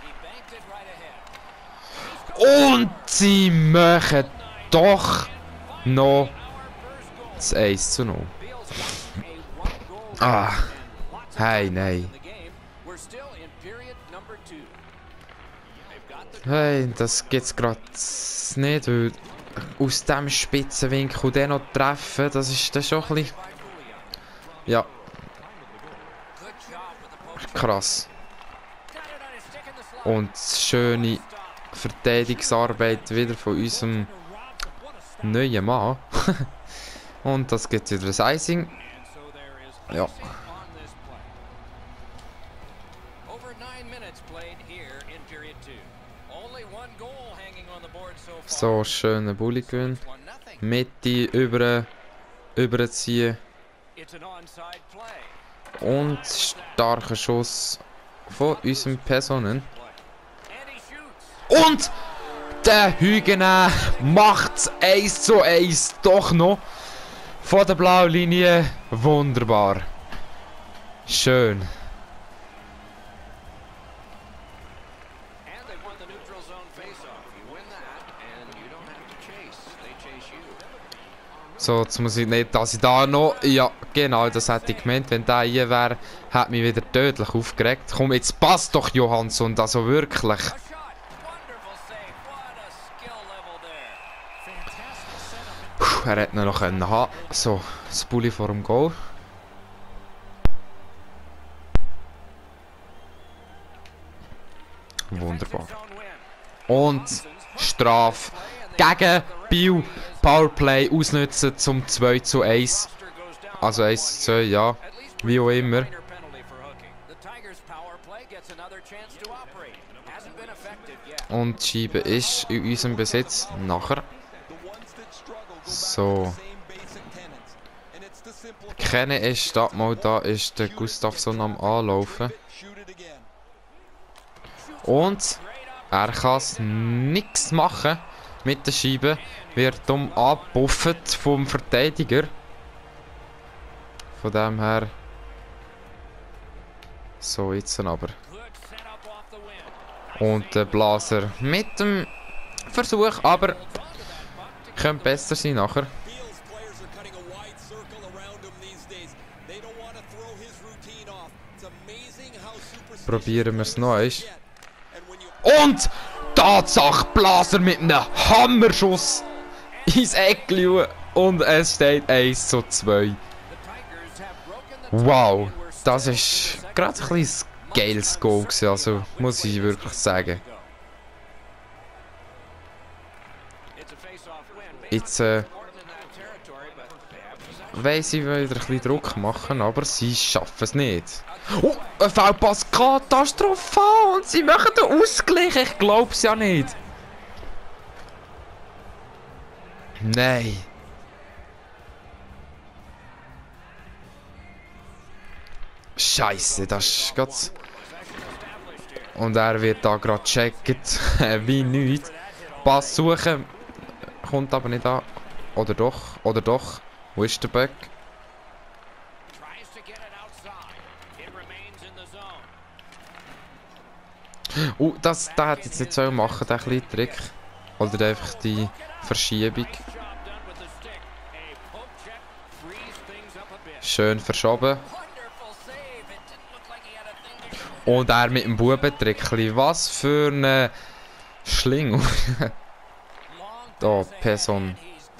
Und sie machen doch noch das eins zu null. Ah. Hey, nein. Hey, das geht's gerade nicht, weil aus dem Spitzenwinkel den noch treffen, das ist das schon ein bisschen... Ja. Krass. Und schöne Verteidigungsarbeit wieder von unserem neuen Mann. Und das gibt wieder das Icing. Ja. So, schöner Bulli-Gewinn. Mitte über, überziehen. Und starker Schuss von unseren Personen. Und der Hügener macht eins zu eins doch noch von der blauen Linie. Wunderbar. Schön. So, jetzt muss ich nicht, dass ich da noch... Ja, genau, das hätte ich gemeint. Wenn der hier wäre, hat mich wieder tödlich aufgeregt. Komm, jetzt passt doch Johansson, also wirklich. Puh, er hätte ihn noch können haben. So, das Bulli vor dem Goal. Wunderbar. Und Strafe gegen Biel. Powerplay ausnutzen zum zwei zu eins. Also eins zu zwei, ja. Wie auch immer. Und die Scheibe ist in unserem Besitz. Nachher. So. Kenne ist da mal, da ist der Gustafsson am Anlaufen. Und er kann nichts machen mit der Scheibe. Wird dumm abgebuffet vom Verteidiger. Von dem her. So, jetzt aber. Und der Blaser mit dem Versuch, aber könnte besser sein nachher. Probieren wir es noch einmal. Und Tatsache, Blaser mit einem Hammerschuss ins Eckli und es steht eins zu zwei. Wow, das ist gerade ein kleines geiles Goal gewesen, also muss ich wirklich sagen. Jetzt äh, weiss ich, wieder ein bisschen Druck machen, aber sie schaffen es nicht. Oh, ein Foulpass, katastrophal und sie machen den Ausgleich, ich glaube es ja nicht. Nein. Scheiße, das ist ganz. Und er wird da gerade gecheckt, wie nichts. Pass suchen, kommt aber nicht an. Oder doch, oder doch. Wo ist der Böck? Oh, das, der hat jetzt nicht so machen, der kleine Trick. Oder einfach die Verschiebung. Schön verschoben. Und er mit dem Bubentrick. Was für eine Schlingel. Da, Person.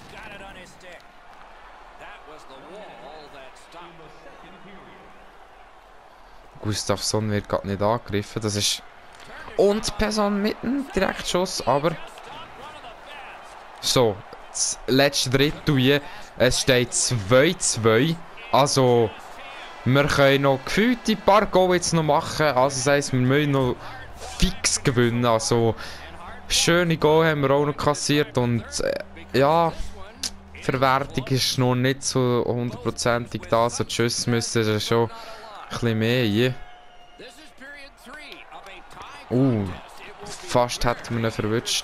Gustafsson wird gerade nicht angegriffen. Das ist. Und Person mit einem Direktschuss, aber. So, das letzte Drittel. Es steht zwei zu zwei. Also. Wir können noch gefühlt ein paar Goal jetzt noch machen. Also das heisst, wir müssen noch fix gewinnen. Also schöne Goal haben wir auch noch kassiert. Und äh, ja, die Verwertung ist noch nicht so hundertprozentig da. Also die Schüsse müssen schon ein bisschen mehr rein. Uh, fast hätten wir ihn verwünscht.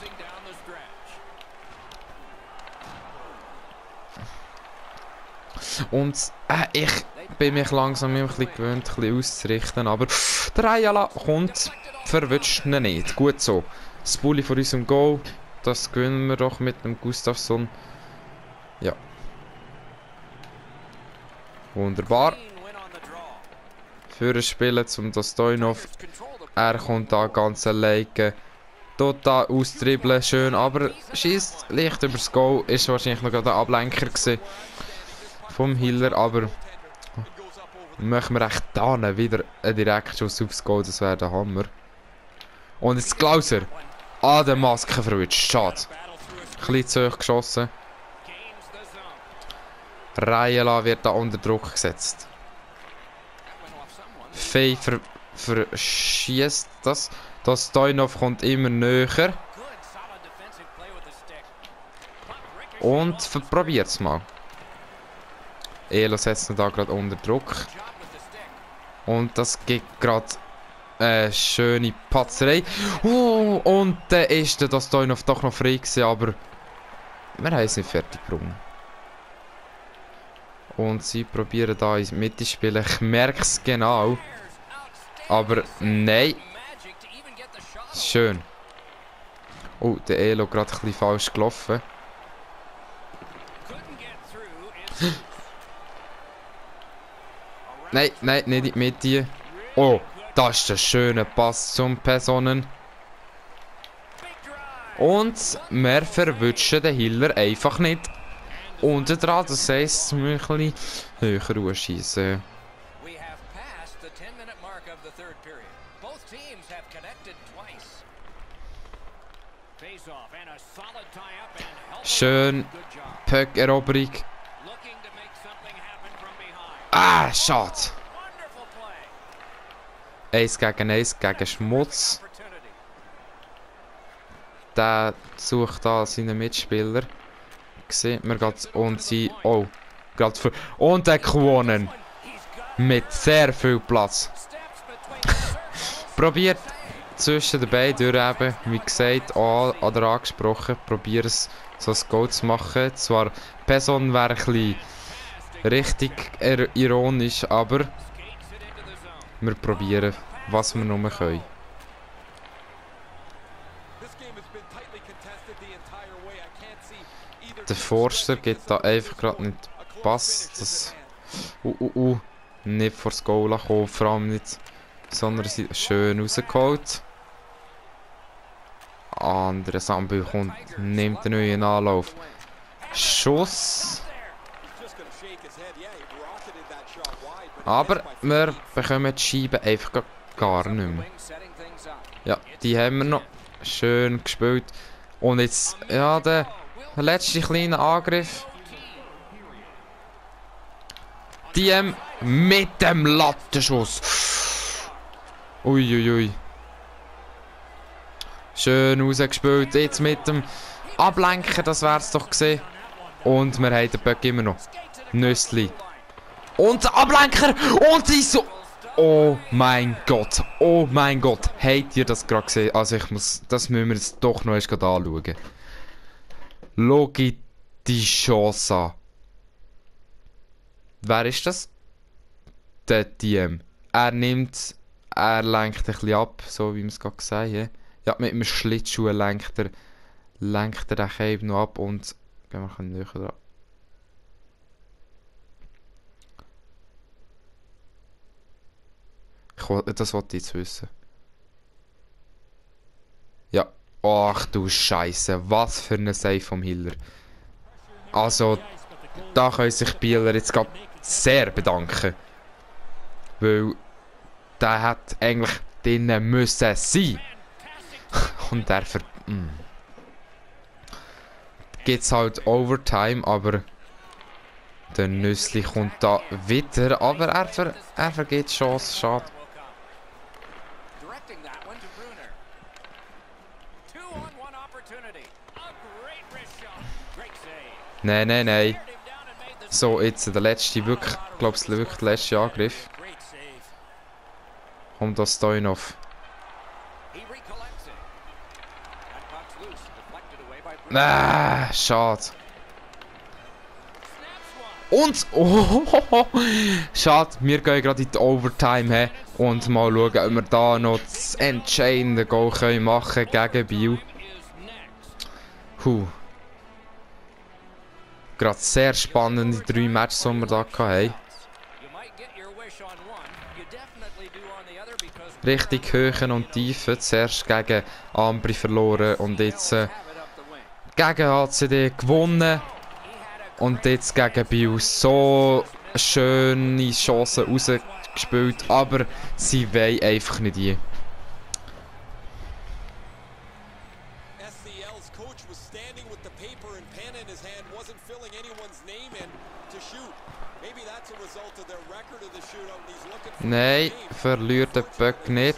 Und äh, ich bin mich langsam ein bisschen gewöhnt, ein bisschen auszurichten, aber der Ayala kommt, verwünscht ihn nicht. Gut so. Das Bulli von unserem Goal, das gewinnen wir doch mit dem Gustafsson. Ja. Wunderbar. Für ein Spielen zum Dostojnov. Er kommt da ganz alleine. Total austribbeln, schön, aber schießt leicht übers Goal. Ist wahrscheinlich noch gerade ein Ablenker gewesen vom Hiller, aber machen wir echt da wieder einen Direktschuss aufs Goal, das wäre der Hammer. Und jetzt Klauser an der Maske verwünscht, schade. Ein bisschen zu hoch geschossen. Rayala wird da unter Druck gesetzt. Fey ver verschießt das. Das Dostojnov kommt immer näher. Und probiert es mal. Elo setzt ihn da gerade unter Druck. Und das gibt gerade eine schöne Patzerei. Oh, und dann äh, ist der Dostojnov doch noch frei gewesen, aber wir haben es nicht fertig gebracht. Und sie probieren da ins Mitte zu spielen. Ich merke es genau. Aber nein. Schön. Oh, der Elo gerade ein bisschen falsch gelaufen. Nein, nein, nicht in die Mitte. Oh, das ist ein schöner Pass zum Personen. Und wir verwünschen den Hiller einfach nicht. Unten dran, das heisst, wir müssen ein bisschen höher schießen. Schön. Puck-Eroberung. Ah, schade. Eins gegen eins gegen Schmutz. Der sucht da seinen Mitspieler. Sieht man gerade. Und sie. Oh. Gerade für. Und er gewonnen. Mit sehr viel Platz. Probiert zwischen den beiden durch eben, wie gesagt, auch oder angesprochen, probiert es so ein Goal zu machen. Zwar, die Person wäre ein bisschen richtig ironisch, aber wir probieren, was wir nur können. Der Forster geht da einfach gerade nicht Pass. Das uh, uh, uh, nicht vor das Goal kommen, vor allem nicht, sondern sie schön rausgeholt. Andere Sambu kommt, nimmt den neuen Anlauf. Schuss. Aber wir bekommen die Scheibe einfach gar nicht mehr. Ja, die haben wir noch schön gespielt. Und jetzt, ja, der letzte kleine Angriff. D M mit dem Lattenschuss. Uiuiui. Ui, ui. Schön rausgespielt. Jetzt mit dem Ablenken, das wäre es doch gesehen. Und wir haben den Böck immer noch. Nüssli. Und der Ablenker. Und sie so. Oh mein Gott. Oh mein Gott. Habt ihr das gerade gesehen? Also ich muss. Das müssen wir jetzt doch noch erst anschauen. Schau die Chance an. Wer ist das? Der D M. Er nimmt. Er lenkt ein bisschen ab, so wie wir es gerade gesagt haben. Ja, mit dem Schlittschuh lenkt er, lenkt er den Cape noch ab und. Gehen wir ein bisschen näher dran. Ich will, das wollte ich jetzt wissen. Ja. Ach du Scheiße, was für ein Save vom Hiller. Also, da können sich die Bieler jetzt gerade sehr bedanken. Weil der hat eigentlich drinnen müssen sein. Und der ver... Mm. Geht's halt Overtime, aber der Nüssli kommt da wieder, aber er, ver er vergeht die Chance, schade. Nein, nein, nein. So, jetzt der letzte, wirklich, ich glaube, es wirklich der letzte Angriff. Kommt das Stojanov. Ah, schade. Und, oh, oh, oh, schade, wir gehen gerade in die Overtime he, und mal schauen, ob wir da noch das entscheidende Goal können machen gegen Biel. Huh. Gerade sehr spannende drei Matches, die wir da hatten. Richtig Höhen und Tiefen. Zuerst gegen Ambri verloren und jetzt äh, gegen A C D gewonnen. Und jetzt gegen Biel so schöne Chancen rausgespielt, aber sie wollen einfach nicht die. Nein, verliert der Böck nicht.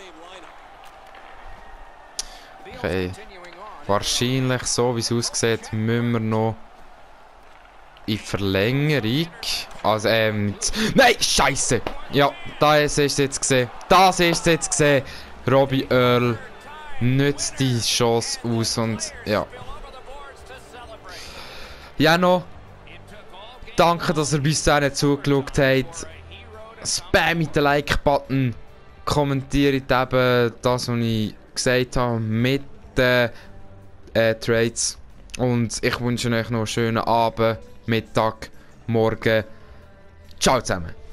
Okay. Wahrscheinlich, so wie es aussieht, müssen wir noch in Verlängerung. Also, ähm. Nein, Scheiße! Ja, das ist jetzt gesehen. Das ist jetzt gesehen. Robbie Earl nützt die Chance aus und ja. Ja, noch. Danke, dass ihr bis dahin zugeschaut habt. Spam mit den Like-Button. Kommentiert eben das, was ich gesagt habe mit den äh, Trades. Und ich wünsche euch noch einen schönen Abend, Mittag, Morgen. Ciao zusammen.